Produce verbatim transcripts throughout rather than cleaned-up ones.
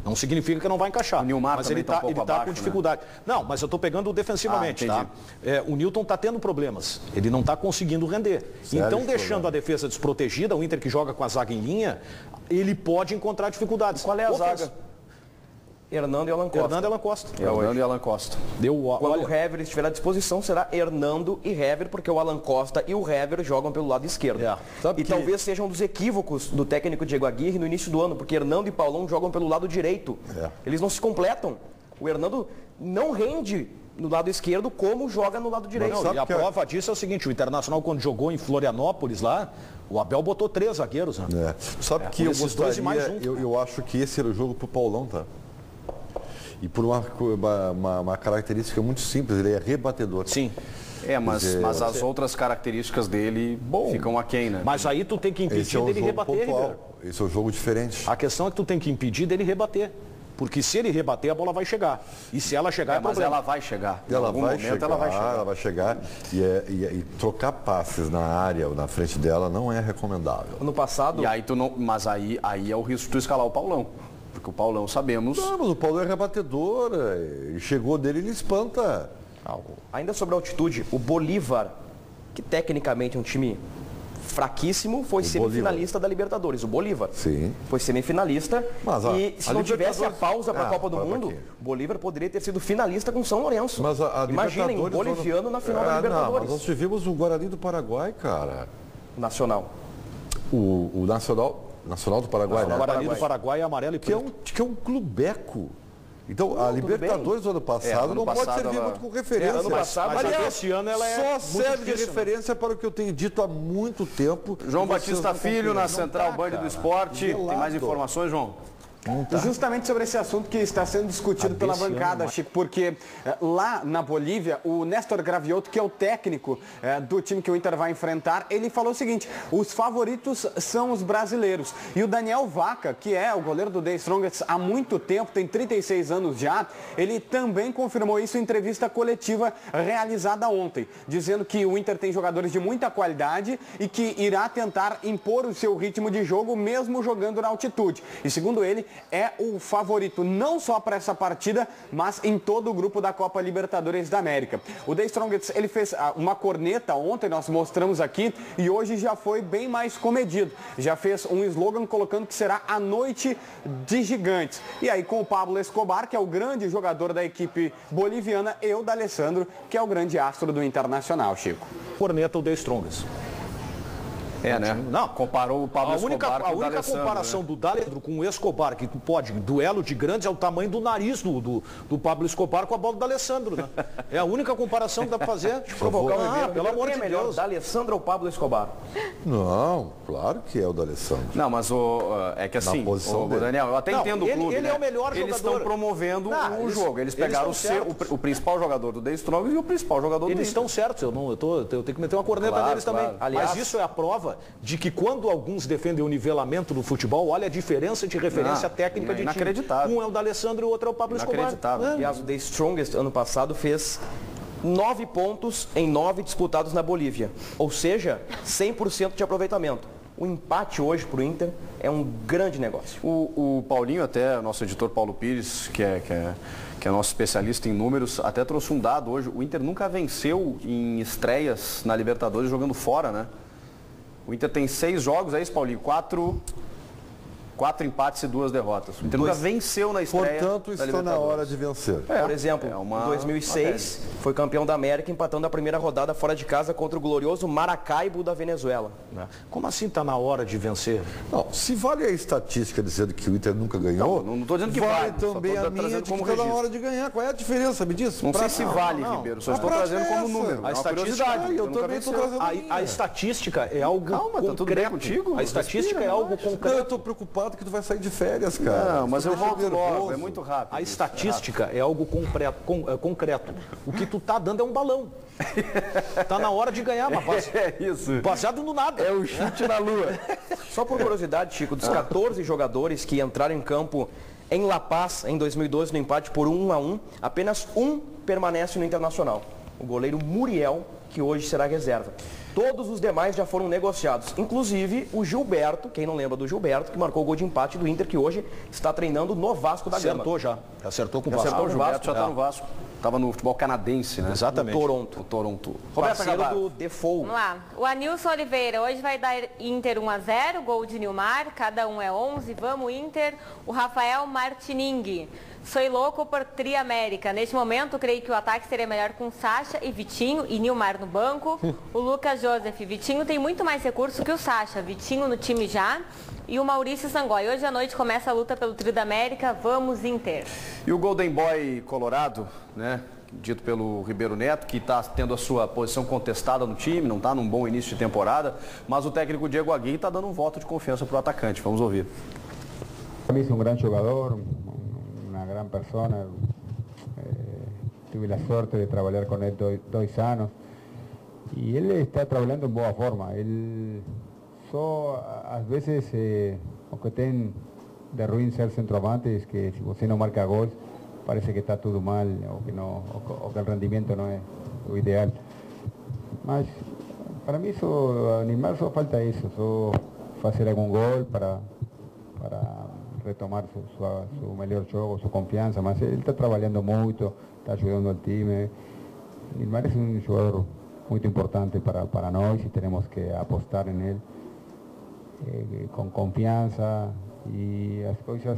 Não significa que não vai encaixar. O Nilmar mas também ele está tá um pouco ele tá abaixo, com dificuldade. Né? Não, mas eu estou pegando defensivamente, ah, tá? É, o Nilton está tendo problemas. Ele não está conseguindo render. Sério, então, deixando problema. a defesa desprotegida, o Inter que joga com a zaga em linha, ele pode encontrar dificuldades. Qual é a Ofens... zaga? Hernando e Alan Costa. Hernando e Alan Costa. Hernando e Alan Costa. Deu, Quando olha... o Hever estiver à disposição, será Hernando e Hever, porque o Alan Costa e o Hever jogam pelo lado esquerdo. É. E que... talvez seja um dos equívocos do técnico Diego Aguirre no início do ano, porque Hernando e Paulão jogam pelo lado direito. É. Eles não se completam. O Hernando não rende no lado esquerdo como joga no lado direito. Não, e a prova disso é o seguinte, o Internacional quando jogou em Florianópolis lá, o Abel botou três zagueiros, né? É. Sabe É, que eu esses dois gostaria, e mais um. eu, eu acho que esse era o jogo pro Paulão, tá? E por uma, uma, uma, uma característica muito simples, ele é rebatedor. Sim. É, mas, Dizer, mas as outras características dele Bom, ficam aquém, né? Mas aí tu tem que Esse impedir é um dele jogo rebater, pontual. Ribeiro. Esse é um jogo diferente. A questão é que tu tem que impedir dele rebater. Porque se ele rebater, a bola vai chegar. E se ela chegar, é, É, mas problema. ela vai chegar. Em Ela algum vai, momento chegar, ela vai chegar. ela vai chegar e, é, e, é- e trocar passes na área ou na frente dela não é recomendável. No passado, E aí tu não, mas aí, aí é o risco de tu escalar o Paulão. Porque o Paulão sabemos. Não, mas o Paulo é rebatedor, ele chegou dele, ele espanta. ainda sobre a altitude, o Bolívar, que tecnicamente é um time fraquíssimo, foi semifinalista da Libertadores. O Bolívar Sim. foi semifinalista Mas, ó, e se a não tivesse a Libertadores- pausa para a Ah, Copa do para Mundo, quê? o Bolívar poderia ter sido finalista com São Lourenço. Mas a, a Imaginem, um Libertadores, boliviano na final ah, da Não, Libertadores. mas nós tivemos o Guarani do Paraguai, cara. Nacional. O, o Nacional, Nacional do Paraguai, O né? Guarani do Paraguai é amarelo e Que é, preto. um, que é um clubeco. Então, a tudo Libertadores do ano passado É, ano não pode passado servir ela- muito como referência. É, ano passado, mas Aliás, esse ano ela é só muito serve de difícil, né? referência para o que eu tenho dito há muito tempo. João e vocês Batista não Filho na cumpriram. Central Não Band tá, do cara. Esporte. Tem mais Gelado. informações, João? Tá. Justamente sobre esse assunto que está sendo discutido Ah, pela desse bancada, ano, Chico, porque eh, lá na Bolívia, o Néstor Gravioto, que é o técnico eh, do time que o Inter vai enfrentar, ele falou o seguinte: os favoritos são os brasileiros. E o Daniel Vaca, que é o goleiro do The Strongest há muito tempo, tem trinta e seis anos já, ele também confirmou isso em entrevista coletiva realizada ontem, dizendo que o Inter tem jogadores de muita qualidade e que irá tentar impor o seu ritmo de jogo mesmo jogando na altitude. E segundo ele, é o favorito não só para essa partida, mas em todo o grupo da Copa Libertadores da América. O The Strongest, ele fez ah, uma corneta ontem, nós mostramos aqui, e hoje já foi bem mais comedido. Já fez um slogan colocando que será a noite de gigantes. E aí com o Pablo Escobar, que é o grande jogador da equipe boliviana, e o D'Alessandro, que é o grande astro do Internacional, Chico. Corneta o The Strongest. É, né? Não. Comparou o Pablo A única, Escobar a com o única D'Alessandro, comparação né? do D'Alessandro com o Escobar, que tu pode, duelo de grandes, é o tamanho do nariz do, do, do Pablo Escobar com a bola do D'Alessandro, né? É a única comparação que dá pra fazer. Provocar o Ah, Ribeiro. pelo amor Quem de é melhor, Deus. D'Alessandro ou Pablo Escobar? Não, claro que é o D'Alessandro. Não, mas o, é que assim, posição o, dele. Daniel, eu até Não, entendo ele- o clube, ele né? é o melhor Eles jogador. estão promovendo Não, o eles- jogo. Eles eles pegaram o, estão seu, o, certos. o principal jogador do The Strongest e o principal jogador do Eles Inter. estão certos, eu, não, eu, tô, eu tenho que meter uma corneta Claro, neles claro. também. Aliás- Mas isso é a prova de que quando alguns defendem o nivelamento do futebol, olha a diferença de referência Não, técnica de time. inacreditável. Um é o D'Alessandro e o outro é o Pablo Escobar. Inacreditável. É. Aliás, o The Strongest, ano passado, fez nove pontos em nove disputados na Bolívia. Ou seja, cem por cento de aproveitamento. O empate hoje para o Inter é um grande negócio. O, o Paulinho, até, nosso editor Paulo Pires, que é, que, é, que é nosso especialista em números, até trouxe um dado hoje. O Inter nunca venceu em estreias na Libertadores jogando fora, né? O Inter tem seis jogos, é isso, Paulinho? Quatro, quatro empates e duas derrotas. O Inter nunca venceu na estreia Portanto, da está na Libertadores. hora de vencer. Por exemplo, é uma- em dois mil e seis, foi campeão da América, empatando a primeira rodada fora de casa contra o glorioso Maracaibo da Venezuela. Como assim está na hora de vencer? Não, se vale a estatística dizendo que o Inter nunca ganhou, Não, não tô dizendo que vale vale, só também tô a trazendo minha de que como está na registro. hora de ganhar. Qual é a diferença, me diz? Não sei Pra- se vale, não. Ribeiro, só A estou prática trazendo é como essa. número. A É uma estatística- curiosidade. Ah, eu nunca também estou venceu. trazendo a minha. A, a estatística é algo Calma, tá tudo concreto. bem contigo? A estatística é Respira, algo relaxa. Não, eu concreto. estou preocupado que tu vai sair de férias, cara. Não, mas eu Você tá volto logo, nervoso. é muito rápido. A isso. estatística é algo concreto, con- é, concreto. O que tu tá dando é um balão. Tá na hora de ganhar, mas base- É isso. baseado no nada. É o chute na lua. Só por curiosidade, Chico, dos quatorze jogadores que entraram em campo em La Paz em dois mil e doze no empate por um a um, apenas um permanece no Internacional. o goleiro Muriel, que hoje será reserva. Todos os demais já foram negociados, inclusive o Gilberto, quem não lembra do Gilberto, que marcou o gol de empate do Inter, que hoje está treinando no Vasco da Gama. Acertou já, acertou com o Já Vasco. acertou O o Gilberto Vasco, já está é. no Vasco. Estava no futebol canadense, né? Exatamente. No Toronto. O Toronto. Roberta Parceiro Gabardo. do Defoe. Vamos lá. O Anilson Oliveira, hoje vai dar Inter um a zero, gol de Nilmar, cada um é onze, vamos Inter. O Rafael Martining, sou louco por Tri América. Neste momento, creio que o ataque seria melhor com Sacha e Vitinho e Nilmar no banco. O Lucas Joseph, Vitinho tem muito mais recurso que o Sacha, Vitinho no time já. E o Maurício Sangói, hoje à noite começa a luta pelo Tri da América, vamos Inter. E o Golden Boy Colorado, né? Dito pelo Ribeiro Neto, que está tendo a sua posição contestada no time, não está num bom início de temporada, mas o técnico Diego Aguirre está dando um voto de confiança para o atacante. Vamos ouvir. Para mí es un gran jugador, una gran persona. Eh, tuve la suerte de trabajar con él dois, dois anos y él está trabajando en buena forma. Él só, às vezes, eh, o que tem de ruim ser centroavante es que si você no marca gols, parece que está tudo mal o que, no, o, o que el rendimiento no es lo ideal. Mas para mí só, Neymar só falta isso, só fazer algum gol para, para retomar su, su, su melhor jogo, su confiança, mas ele está trabalhando muito, está ajudando ao time. Neymar é um jogador muito importante para, para nós e temos que apostar em ele eh, com confiança e as coisas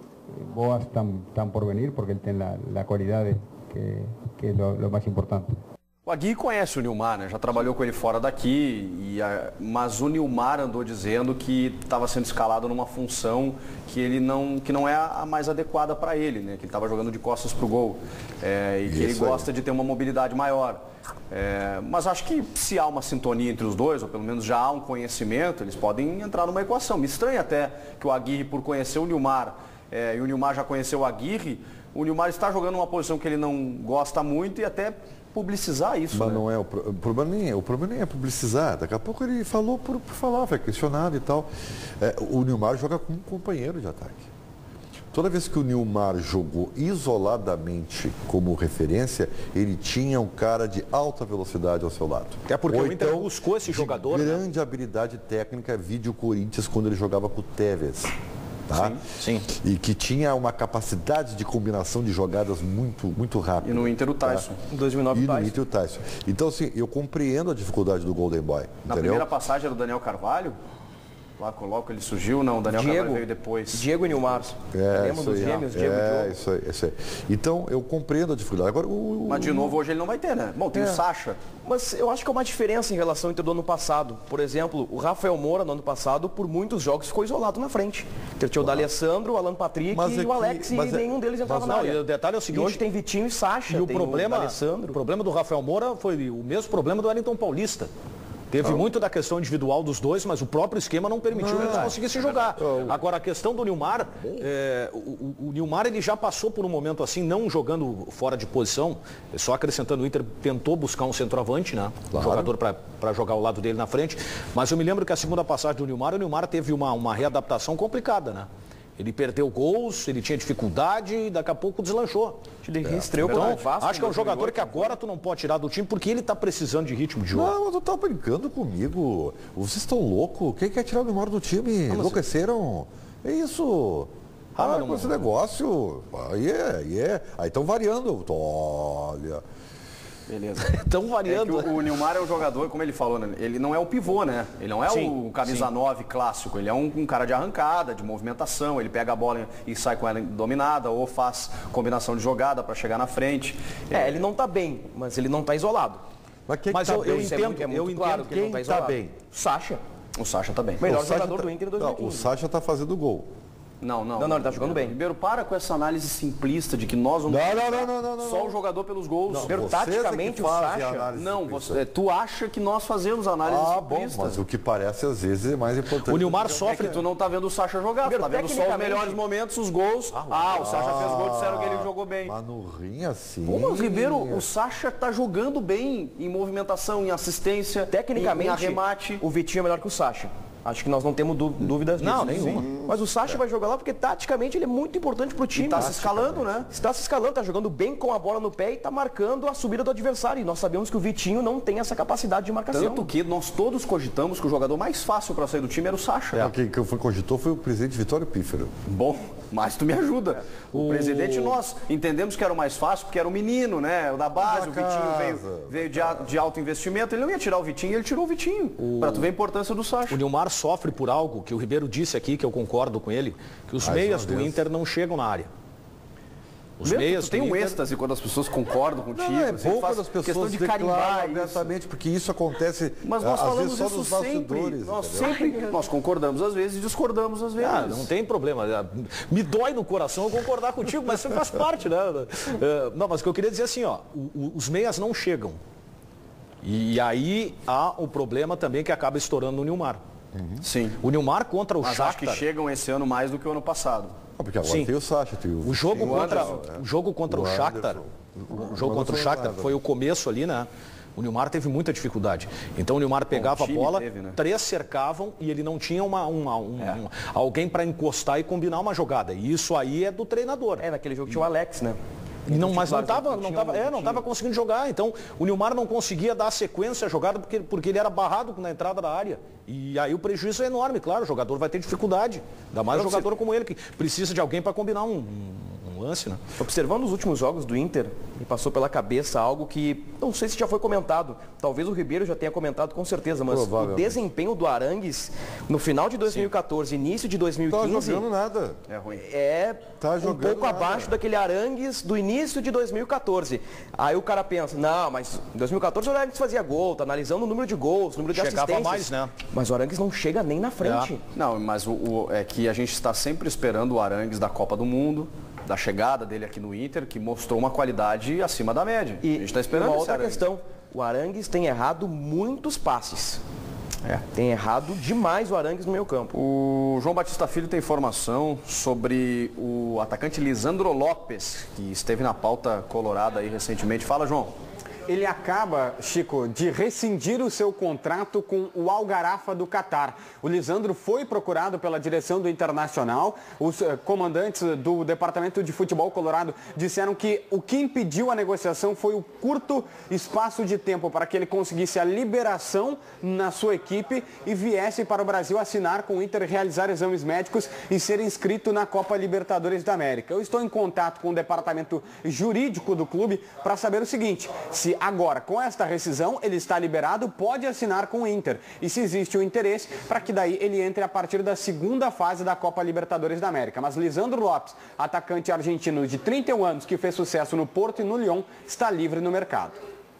boas están, están por venir porque él tiene la, la cualidad que, que es lo, lo más importante. O Aguirre conhece o Nilmar, né? Já trabalhou com ele fora daqui, e a... mas o Nilmar andou dizendo que estava sendo escalado numa função que, ele não, que não é a mais adequada para ele, né? Que ele estava jogando de costas para o gol é, e que Isso ele gosta aí. de ter uma mobilidade maior. É, mas acho que se há uma sintonia entre os dois, ou pelo menos já há um conhecimento, eles podem entrar numa equação. Me estranha até que o Aguirre, por conhecer o Nilmar, É, e o Nilmar já conheceu o Aguirre, o Nilmar está jogando uma posição que ele não gosta muito e até publicizar isso. Mas né? não é o, o problema nem é, o problema nem é publicizar. Daqui a pouco ele falou por, por falar, foi questionado e tal. É, o Nilmar joga com um companheiro de ataque. Toda vez que o Nilmar jogou isoladamente como referência, ele tinha um cara de alta velocidade ao seu lado. Até porque Ou o Inter então, buscou esse jogador. Grande né? habilidade técnica, vídeo Corinthians quando ele jogava com o Tevez. Tá? Sim, sim. E que tinha uma capacidade de combinação de jogadas muito, muito rápida. E no Inter o Tyson. Em dois mil e nove E o no Tyson. Inter o Tyson. Então, assim, eu compreendo a dificuldade do Golden Boy. Na entendeu? primeira passagem era o Daniel Carvalho, lá coloca, ele surgiu, não, o Daniel Diego, Carvalho veio depois. Diego e Nilmar. É, Lembra isso dos aí. gêmeos, Diego e É, Diogo? isso aí, isso aí. Então, eu compreendo a dificuldade. Agora, o, o, Mas de novo hoje ele não vai ter, né? Bom, tem É. o Sacha. Mas eu acho que é uma diferença em relação ao Inter do ano passado. Por exemplo, o Rafael Moura, no ano passado, por muitos jogos ficou isolado na frente. Tinha o D'Alessandro, o Alan Patrick Mas e é o que- Alex, e mas é- nenhum deles entrava mas na Não, área. e o detalhe é o E seguinte... hoje tem Vitinho e Sacha, E o tem problema, o o D'Alessandro. problema do Rafael Moura foi o mesmo problema do Wellington Paulista. Teve muito da questão individual dos dois, mas o próprio esquema não permitiu que eles conseguissem jogar. Agora, a questão do Nilmar, é, o, o, o Nilmar ele já passou por um momento assim, não jogando fora de posição, só acrescentando, o Inter tentou buscar um centroavante, né? Um Claro. jogador para jogar ao lado dele na frente. Mas eu me lembro que a segunda passagem do Nilmar, o Nilmar teve uma, uma readaptação complicada, né? Ele perdeu gols, ele tinha dificuldade e daqui a pouco deslanchou. Ele estreou Então, contra o Vasco acho que é um em jogador dois mil e oito. que agora tu não pode tirar do time porque ele está precisando de ritmo de jogo. Não, mas tu tá brincando comigo. Vocês estão loucos. Quem quer tirar o Nilmar do time? Enlouqueceram? É isso. Ah, Ah, mas com não- esse negócio. Aí é, aí é. Aí estão variando. Olha. Beleza. Estão É que variando. o, o Nilmar é um jogador, como ele falou, né? Ele não é o pivô, né? Ele não é Sim, o camisa sim. nove clássico. Ele é um, um cara de arrancada, de movimentação. Ele pega a bola e sai com ela dominada ou faz combinação de jogada para chegar na frente. É, ele não tá bem, mas ele não tá isolado. Mas quem Mas tá eu- eu bem? Isso é entendo- muito- é muito eu claro entendo que ele não quem tá tá isolado. bem. Sacha. O Sacha tá bem. Melhor O Sacha jogador tá- do Inter em Não, dois mil e quinze. o Sacha tá fazendo gol. Não, não. Não, não, ele tá jogando bem. Ribeiro, para com essa análise simplista de que nós vamos Não, não, não, não, não, não, só não. o jogador pelos gols. Ribeiro, Vocês é que taticamente, o fazem Sacha- a análise Não, simplista. você, é, tu acha que nós fazemos análise Ah, bom, simplista. mas o que parece às vezes é mais importante. O Nilmar É sofre. que tu não tá vendo o Sacha jogar, tu tá vendo só os tecnicamente- melhores momentos, os gols. Ah, o Sacha fez gol, disseram que ele jogou bem. Mas no rim assim. Pô, mas Ribeiro, o Sacha tá jogando bem em movimentação, em assistência, Tecnicamente, em, em arremate. o Vitinho é melhor que o Sacha. Acho que nós não temos dú- dúvidas disso. Não, nenhuma. Sim. Mas o Sacha é. vai jogar lá porque taticamente ele é muito importante pro time. E tá se escalando, né? Está se escalando, tá jogando bem com a bola no pé e tá marcando a subida do adversário. E nós sabemos que o Vitinho não tem essa capacidade de marcação. Tanto que nós todos cogitamos que o jogador mais fácil para sair do time era o Sacha. É. Quem que foi, cogitou foi o presidente Vitório Pífero. Bom, mas tu me ajuda. O, o presidente, nós entendemos que era o mais fácil, porque era o menino, né? O da base, o Vitinho veio, veio de, a- de alto investimento. Ele não ia tirar o Vitinho, ele tirou o Vitinho. O... Para tu ver a importância do Sacha. O Nilmar sofre por algo que o Ribeiro disse aqui, que eu concordo com ele, que os meias do Inter não chegam na área. Os Mesmo, meias tu tem do um Inter... êxtase quando as pessoas concordam contigo. Não, é assim, bom faz quando as pessoas questão de declaram carimbar isso. abertamente, porque isso acontece Mas nós às falamos vezes só isso nos sempre. bastidores. Nós entendeu? sempre nós concordamos às vezes e discordamos às vezes. Ah, não tem problema. Me dói no coração eu concordar contigo, mas isso faz parte, né? É, Não, mas o que eu queria dizer assim, ó, o- o- os meias não chegam. E aí há o problema também que acaba estourando no Nilmar. Sim. O Nilmar contra o Mas acho que Shakhtar. chegam esse ano mais do que o ano passado. Ah, porque agora Sim. tem o Sacha, tem o, O jogo tem o contra, Anderson, é. o jogo contra o, O Shakhtar, Anderson. o jogo contra o Shakhtar foi o começo ali, né? O Nilmar teve muita dificuldade. Então o Nilmar pegava a time bola, teve, né? três cercavam e ele não tinha uma, uma- um- um- alguém para encostar e combinar uma jogada. E isso aí é do treinador. É, naquele jogo tinha o Alex, né? E não, mas não titulares, estava não não tinha tava, um- é, não tinha. tava conseguindo jogar. Então o Nilmar não conseguia dar sequência à jogada porque, porque ele era barrado na entrada da área. E aí o prejuízo é enorme, claro. O jogador vai ter dificuldade. Ainda mais um jogador como ele, que precisa de alguém para combinar um, um- um lance, né? Observando os últimos jogos do Inter, me passou pela cabeça algo que não sei se já foi comentado. Talvez o Ribeiro já tenha comentado com certeza, mas o Provavelmente. desempenho do Arangues no final de dois mil e quatorze, início de dois mil e Não tá quinze jogando nada. É ruim. é Tá um jogando pouco nada. abaixo daquele Arangues do início de dois mil e quatorze. Aí o cara pensa, não, mas em dois mil e quatorze o Arangues fazia gol, tá analisando o número de gols, o número de Chegava assistências. mais, né? Mas o Arangues não chega nem na frente. Não, mas o, o- é que a gente está sempre esperando o Arangues da Copa do Mundo, da chegada dele aqui no Inter, que mostrou uma qualidade acima da média. E a gente está esperando uma esse outra Arangues. questão, o Arangues tem errado muitos passes. É, tem errado demais o Arangues no meio campo. O João Batista Filho tem informação sobre o atacante Lisandro Lopes, que esteve na pauta colorada aí recentemente. Fala, João. Ele acaba, Chico, de rescindir o seu contrato com o Al Gharafa do Catar. O Lisandro foi procurado pela direção do Internacional. Os eh, comandantes do Departamento de Futebol Colorado disseram que o que impediu a negociação foi o curto espaço de tempo para que ele conseguisse a liberação na sua equipe e viesse para o Brasil assinar com o Inter, realizar exames médicos e ser inscrito na Copa Libertadores da América. Eu estou em contato com o departamento jurídico do clube para saber o seguinte: se agora, com esta rescisão, ele está liberado, pode assinar com o Inter. E se existe o interesse, para que daí ele entre a partir da segunda fase da Copa Libertadores da América. Mas Lisandro Lopes, atacante argentino de trinta e um anos, que fez sucesso no Porto e no Lyon, está livre no mercado.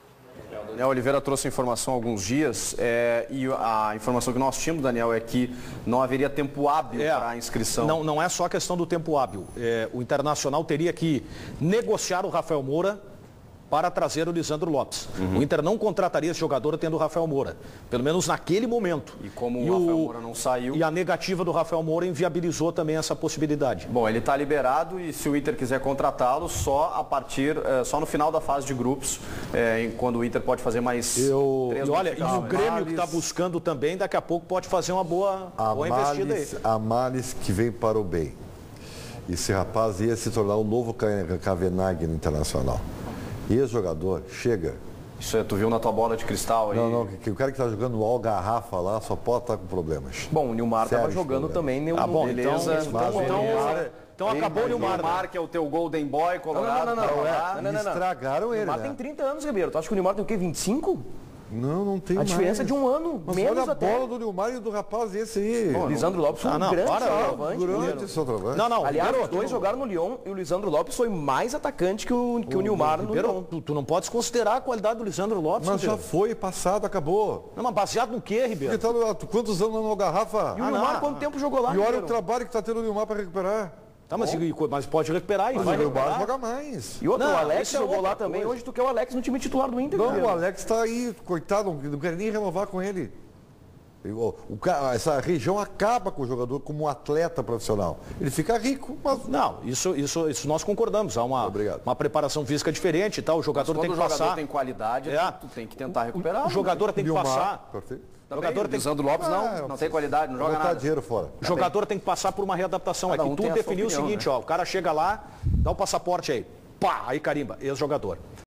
Daniel Oliveira trouxe informação há alguns dias é, e a informação que nós tínhamos, Daniel, é que não haveria tempo hábil É, para a inscrição. Não, não é só a questão do tempo hábil. É, o Internacional teria que negociar o Rafael Moura para trazer o Lisandro Lopes. Uhum. O Inter não contrataria esse jogador tendo o Rafael Moura, pelo menos naquele momento. E como o Rafael Moura não saiu... E a negativa do Rafael Moura inviabilizou também essa possibilidade. Bom, ele está liberado e se o Inter quiser contratá-lo, só a partir, eh, só no final da fase de grupos, eh, em- quando o Inter pode fazer mais Eu, três e olha, e o modificações. Grêmio que está buscando também, daqui a pouco pode fazer uma boa, Há boa investida aí. males, há males que vem para o bem. Esse rapaz ia se tornar o novo Ca- Cavenaghi no Internacional. E esse jogador chega. Isso é, tu viu na tua bola de cristal aí? Não, não, que, que o cara que está jogando no Algarrafa lá só pode estar com problemas. Bom, o Nilmar estava Sérios jogando problemas. também no Ah, bom, Beleza. então, então, Mas então, beleza. então acabou o Nilmar. né? Nilmar, que é o teu Golden Boy colorado. Não, não, não, não, tá lá. não, não, não, não. Estragaram O ele, Nilmar né? tem trinta anos, Ribeiro. Tu acha que o Nilmar tem o quê? vinte e cinco? Não, não tem A mais. diferença é de um ano, Mas menos olha a até. bola do Nilmar e do rapaz esse aí. O Lisandro Lopes foi Ah, um não, grande para, centroavante. Grande Ribeiro. centroavante. Não, não, Aliás, Ribeiro, os dois tu não- jogaram no Lyon e o Lisandro Lopes foi mais atacante que o, que o, Nilmar no Ribeiro, Lyon. tu, tu não podes considerar a qualidade do Lisandro Lopes, Mas já Ribeiro. foi, passado, acabou. Não, mas baseado no quê, Ribeiro? Porque tá, no- quantos anos no Algarrafa? E o Ah, Nilmar não. quanto tempo jogou lá? E olha Ribeiro? o trabalho que está tendo o Nilmar para recuperar. Tá, mas, e- mas pode recuperar e Mas vai o Nilmar recuperar. joga mais. E outro, Não, o Alex isso é jogou outra lá também. coisa. Hoje tu quer o Alex no time titular do Inter, Não, Ribeiro. o Alex está aí, coitado, não, não quer nem renovar com ele. O, o, essa região acaba com o jogador como um atleta profissional. Ele fica rico, mas... Não, isso, isso, isso nós concordamos. Há uma, uma preparação física diferente e tal. O jogador tem que passar... Quando o jogador tem qualidade, é. tu tem que tentar recuperar. O, o jogador tem que Nilmar, passar... Perfeito. O jogador tem... Lisandro Lopes não, Ah, não tem qualidade, não joga botar nada. dinheiro fora. O jogador tem que passar por uma readaptação. Cada É que um tu tem a sua definiu o opinião, seguinte, né? ó, o cara chega lá, dá o passaporte aí, pá, aí carimba, ex-jogador.